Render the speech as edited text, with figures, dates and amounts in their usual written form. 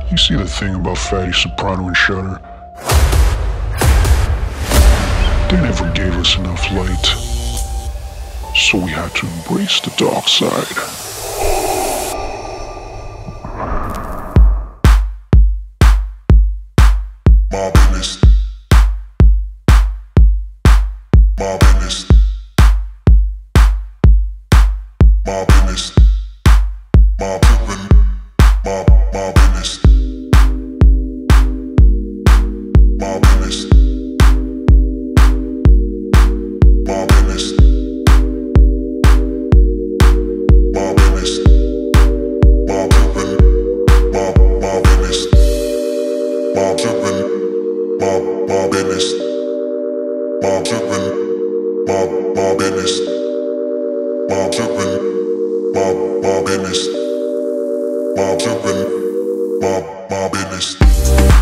You see the thing about Fatty Soprano and Shutter? They never gave us enough light, so we had to embrace the dark side. My business. My business. My business. My business. My business. My business. My business. My business. My business. My business. My business. My business. My business. My business. My business. My business. My business. My business.